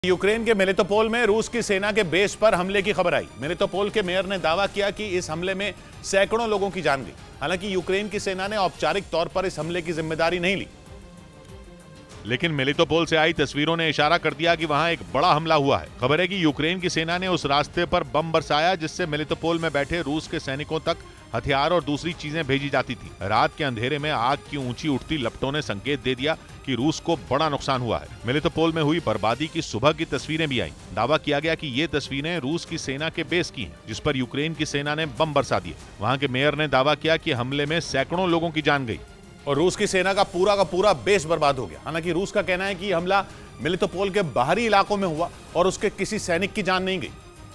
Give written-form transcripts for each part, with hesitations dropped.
Ukraine के Melitopol में रूस की सेना के बेस पर हमले की खबर आई। मेलिटोपोल के मेयर ने दावा किया कि इस हमले में सैकड़ों लोगों की जान गई। हालांकि यूक्रेन की सेना ने औपचारिक तौर पर इस हमले की जिम्मेदारी नहीं ली, लेकिन मेलिटोपोल से आई तस्वीरों ने इशारा कर दिया कि वहां एक बड़ा हमला हुआ है। खबर है कि यूक्रेन की सेना ने उस रास्ते पर बम बरसाया जिससे मेलिटोपोल में बैठे रूस के सैनिकों तक हथियार और दूसरी चीजें भेजी जाती थी। रात के अंधेरे में आग की ऊंची उठती लपटों ने संकेत दे दिया कि रूस को बड़ा नुकसान हुआ है। मेलिटोपोल में हुई बर्बादी की सुबह की तस्वीरें भी आईं। दावा किया गया कि ये तस्वीरें रूस की सेना के बेस की हैं, जिस पर यूक्रेन की सेना ने बम बरसा दिए। वहां के मेयर ने दावा किया कि हमले में सैकड़ों लोगों की जान गई और रूस की सेना का पूरा बेस बर्बाद हो गया। हालांकि रूस का कहना है कि हमला मेलिटोपोल के बाहरी इलाकों में हुआ और उसके किसी सैनिक की जान नहीं गई,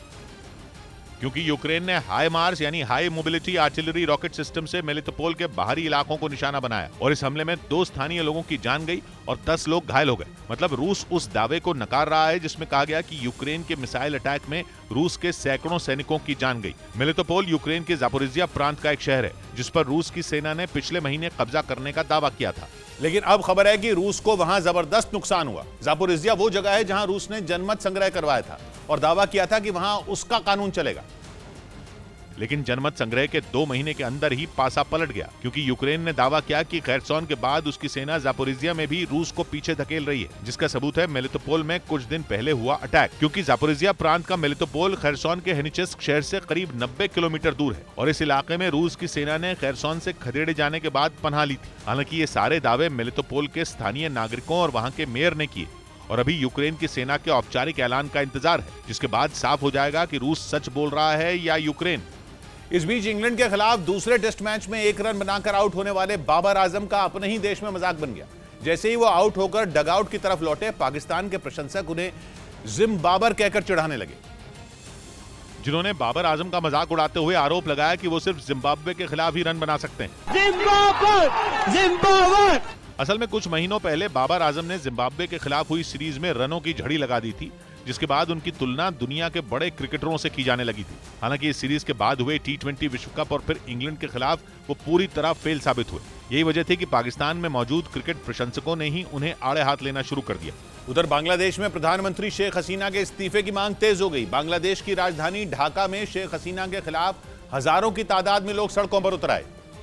क्योंकि यूक्रेन ने हाई मार्स यानी high mobility artillery rocket system से मेलिटोपोल के बाहरी इलाकों को निशाना बनाया और इस हमले में 2 स्थानीय लोगों की जान गई और 10 लोग घायल हो गए। मतलब रूस उस दावे को नकार रहा है जिसमें कहा गया कि यूक्रेन के मिसाइल अटैक में रूस के सैकड़ों सैनिकों की जान गई। मेलिटोपोल यूक्रेन के ज़ापोरिज़िया प्रांत का एक शहर है जिस पर रूस की सेना ने पिछले महीने कब्जा करने का दावा किया था, लेकिन अब खबर है कि रूस को वहां जबरदस्त नुकसान हुआ। ज़ापोरिज़िया वो जगह है जहां रूस ने जनमत संग्रह करवाया था और दावा किया था कि वहां उसका कानून चलेगा, लेकिन जनमत संग्रह के 2 महीने के अंदर ही पासा पलट गया, क्योंकि यूक्रेन ने दावा किया कि खैरसोन के बाद उसकी सेना ज़ापोरिज़िया में भी रूस को पीछे धकेल रही है, जिसका सबूत है मेलिटोपोल में कुछ दिन पहले हुआ अटैक। क्योंकि ज़ापोरिज़िया प्रांत का मेलिटोपोल खैरसोन के हेनिचेस्क शहर से करीब 90 किलोमीटर दूर है और इस इलाके में रूस की सेना ने खैरसोन से खदेड़े जाने के बाद पनाह ली थी। हालांकि ये सारे दावे मेलिटोपोल के स्थानीय नागरिकों और वहाँ के मेयर ने किए और अभी यूक्रेन की सेना के औपचारिक ऐलान का इंतजार है, जिसके बाद साफ हो जाएगा कि रूस सच बोल रहा है या यूक्रेन। इस बीच इंग्लैंड के खिलाफ दूसरे टेस्ट मैच में 1 रन बनाकर आउट होने वाले बाबर आजम का अपने ही देश में मजाक बन गया। जैसे ही वो आउट होकर डगआउट की तरफ लौटे, पाकिस्तान के प्रशंसक उन्हें जिम बाबर कहकर चिढ़ाने लगे, जिन्होंने बाबर आजम का मजाक उड़ाते हुए आरोप लगाया कि वो सिर्फ जिम्बाब्वे के खिलाफ ही रन बना सकते हैं। जिम्बाब्वे! असल में कुछ महीनों पहले बाबर आजम ने जिम्बाब्वे के खिलाफ हुई सीरीज में रनों की झड़ी लगा दी थी, जिसके बाद उनकी तुलना दुनिया के बड़े क्रिकेटरों से की जाने लगी थी। हालांकि इस सीरीज के बाद हुए T20 विश्व कप और फिर इंग्लैंड के खिलाफ वो पूरी तरह फेल साबित हुए। यही वजह थी कि पाकिस्तान में मौजूद क्रिकेट प्रशंसकों ने ही उन्हें आड़े हाथ लेना शुरू कर दिया। उधर बांग्लादेश में प्रधानमंत्री शेख हसीना के इस्तीफे की मांग तेज हो गई। बांग्लादेश की राजधानी ढाका में शेख हसीना के खिलाफ हजारों की तादाद में लोग सड़कों पर उतर आए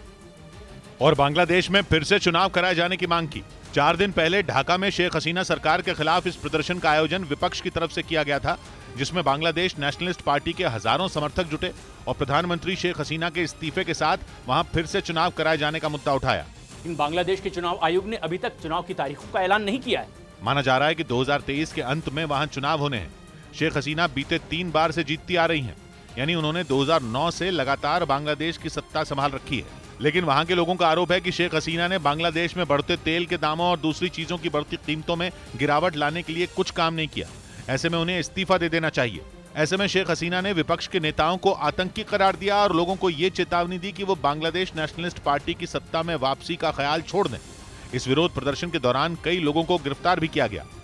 और बांग्लादेश में फिर से चुनाव कराए जाने की मांग की। 4 दिन पहले ढाका में शेख हसीना सरकार के खिलाफ इस प्रदर्शन का आयोजन विपक्ष की तरफ से किया गया था, जिसमें बांग्लादेश नेशनलिस्ट पार्टी के हजारों समर्थक जुटे और प्रधानमंत्री शेख हसीना के इस्तीफे के साथ वहां फिर से चुनाव कराए जाने का मुद्दा उठाया। बांग्लादेश के चुनाव आयोग ने अभी तक चुनाव की तारीखों का ऐलान नहीं किया है। माना जा रहा है कि 2023 के अंत में वहां चुनाव होने हैं। शेख हसीना बीते 3 बार से जीतती आ रही हैं, यानी उन्होंने 2009 से लगातार बांग्लादेश की सत्ता संभाल रखी है। लेकिन वहां के लोगों का आरोप है कि शेख हसीना ने बांग्लादेश में बढ़ते तेल के दामों और दूसरी चीजों की बढ़ती कीमतों में गिरावट लाने के लिए कुछ काम नहीं किया। ऐसे में उन्हें इस्तीफा दे देना चाहिए। ऐसे में शेख हसीना ने विपक्ष के नेताओं को आतंकी करार दिया और लोगों को ये चेतावनी दी कि वो बांग्लादेश नेशनलिस्ट पार्टी की सत्ता में वापसी का ख्याल छोड़ दें। इस विरोध प्रदर्शन के दौरान कई लोगों को गिरफ्तार भी किया गया।